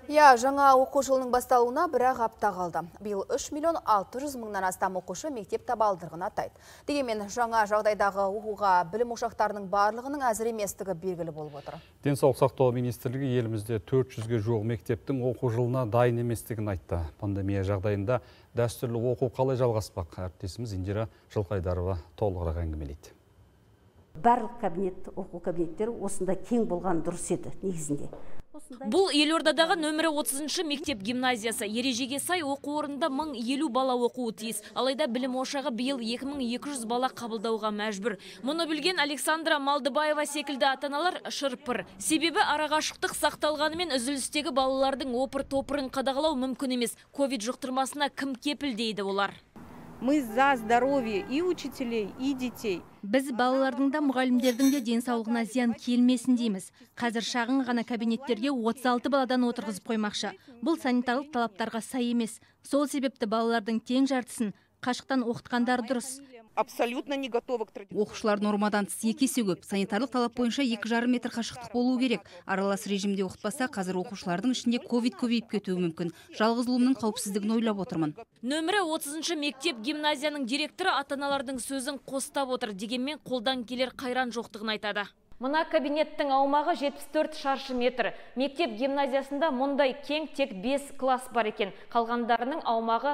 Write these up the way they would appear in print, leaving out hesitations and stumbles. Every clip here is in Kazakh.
Жаңа оқу жылының басталуына бір-ақ апта қалды. Биыл 3.600.000-нан астам оқушы мектеп табалдырығын аттайды. Дегенмен жаңа жағдайдағы оқуға білім ошақтарының барлығының әзір еместігі белгілі болып отыр. Денсаулық сақтау министрлігі елімізде 400-ге жуық мектептің оқу жылына дайын еместігін айтты. Пандемия жағдайында дәстүрлі оқу қалай жалғаспақ? Әріптесіміз Индира Жылқайдарова толығырақ әңгімелейді. Барлық оқу кабинеттері осында кең болған дұрыс еді негізінде. Бұл елордадағы нөмірі 30-шы мектеп гимназиясы. Ережеге сай оқу орнында 1050 бала оқуы тиіс. Алайда білім ошағы биыл 2200 бала қабылдауға мәжбүр. Мұны білген Александра Малдыбаева секілді ата-аналар шырпыр. Себебі арақашықтық сақталғанымен үзілістегі балалардың опыр-топырын қадағалау мүмкін емес. Ковид жұқтырмасына кім кепіл дейді олар. Мы за здоровье и учителей, и детей. Біз балалардың да мұғалімдердің де денсаулығына зиян келмесін дейміз. Қазір шағын ғана кабинеттерге 36 баладан отырғызып қоймақшы. Бұл санитарлық талаптарға сай емес. Сол себепті балалардың тең жартысын қашықтан оқытқандар дұрыс. Абсолютно не готовы к традиции. Оқушылар нормадан тыс 2 есе көп. Санитарлық талап бойынша 2,5 метр қашықтық болу керек. Аралас режимде оқытпаса, қазір оқушылардың ішінде ковид көбейіп кетуі мүмкін. Жалғыз ұлымның қауіпсіздігін ойлап отырмын. Нөмірі 30-шы мектеп гимназияның директоры ата-аналардың сөзін қостап отыр. Дегенмен қолдан келер қайран жоқтығын айтады. Мына кабинеттің аумағы 74 шаршы метр. Мектеп гимназиясында мұндай кең тек 5 класс бар екен. Қалғандарының аумағы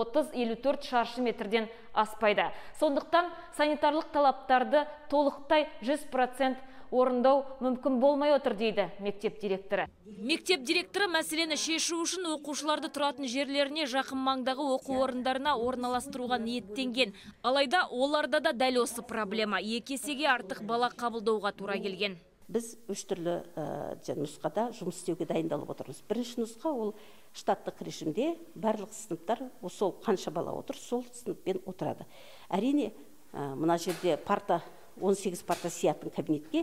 30-54 шаршы метрден аспайды. Сондықтан санитарлық талаптарды толықтай 100% орындау мүмкін болмай отыр дейді мектеп директоры. Мектеп директоры мәселені шешу үшін оқушыларды тұратын жерлеріне жақын маңдағы оқу орындарына орналастыруға ниеттенген. Алайда оларда да дәл осы проблема. 2 есеге артық бала қабылдауға тура келген. Біз 3 түрлі нұсқада жұмыс істеуге дайындалып отырмыз. Бірінші нұсқа ол штаттық режимде барлық сыныптар сол қанша бала отыр, сол сыныппен отырады. Әрине, мына жерде 18 парта сиятын кабинетке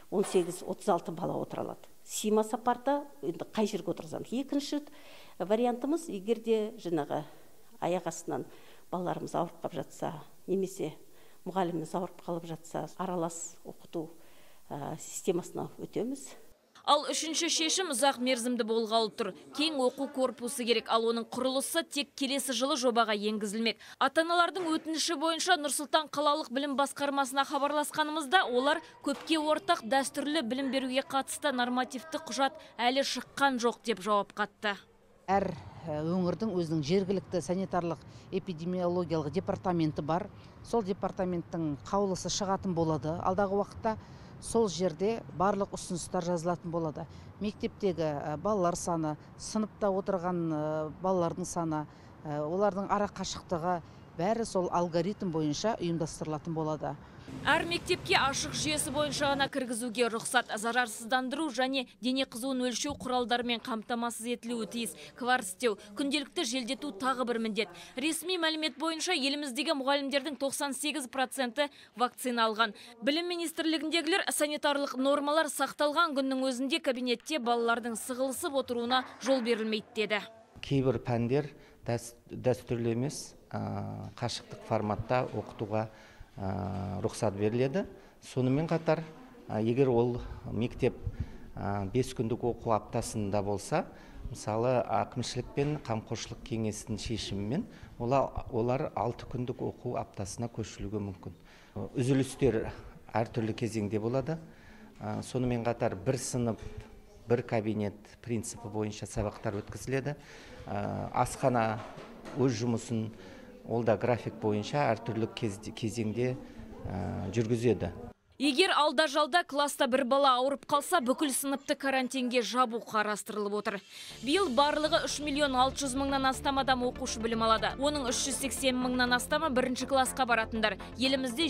18-36 бала отыралады. Симаса парта, енді қай жерге отырғызамыз. Екінші вариантымыз, егерде жаңағы аяқ астынан балаларымыз ауырып қалып жатса, немесе мұғаліміміз ауырып қалып жатса, аралас оқыту системасына өтеміз. Ал үшінші шешім ұзақ мерзімді болғалы тұр. Кең оқу корпусы керек, ал оның құрылысы тек келесі жылы жобаға енгізілмек. Ата-аналардың өтініші бойынша Нұрсұлтан қалалық білім басқармасына хабарласқанымызда, олар көпке ортақ дәстүрлі білім беруге қатысты нормативті құжат әлі шыққан жоқ деп жауап қатты. Әр өңірдің өзінің жергілікті санитарлық эпидемиологиялық департаменті бар. Сол департаменттің қаулысы шығатын болады. Алдағы уақытта сол жерде барлық ұсыныстар жазылатын болады. Мектептегі балалар саны, сыныпта отырған балалардың саны, олардың ара қашықтығы бәрі сол алгоритм бойынша ұйымдастырылатын болады. Әр мектепке ашық жүйесі бойынша ғана кіргізуге рұқсат, зарарсыздандыру және дене қызуын өлшеу құралдарымен қамтамасыз етілуі тиіс. Кварцтеу, күнделікті желдету тағы бір міндет. Ресми мәлімет бойынша еліміздегі мұғалімдердің 98% вакцина алған. Білім министрлігіндегілер санитарлық нормалар сақталған күннің өзінде кабинетте балалардың сығылысып отыруына жол берілмейді деді. Кейбір пәндер дәстүрлі емес, қашықтық форматта оқытуға рұқсат беріледі. Сонымен қатар, егер ол мектеп 5 күндік оқу аптасында болса, мысалы әкімшілік пен қамқоршылық кеңесінің шешімімен олар 6 күндік оқу аптасына көшірілуге мүмкін. Үзілістер әртүрлі кезеңде болады. Сонымен қатар бір сынып, бір кабинет принципі бойынша сабақтар өткізіледі. Асхана өз жұмысын ол да график бойынша әртүрлі кезеңде жүргізеді. Егер алда-жалда класста бір бала ауырып қалса, бүкіл сыныпты карантинге жабу қарастырылып отыр. Биыл барлығы 3.600.000-нан астам адам оқушы білім алады. Оның 380.000-нан астамы бірінші классқа баратындар. Елімізде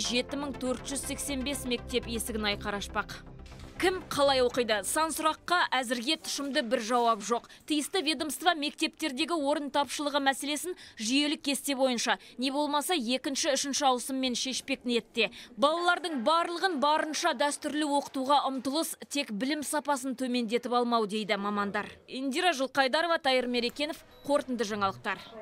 7.485 мектеп есігін айқарашпақ. Кім қалай оқиды? Сан сұраққа әзірге тұшымды бір жауап жоқ. Тиісті ведомство мектептердегі орын тапшылығы мәселесін жүйелі кесте бойынша, не болмаса 2-3 ауысыммен шешпек ниетте. Балалардың барлығын барынша дәстүрлі оқытуға ұмтылыс тек білім сапасын төмендетіп алмау дейді мамандар. Индира Жылқайдарова, Тайыр Мерекенов, қорытынды жаңалықтар.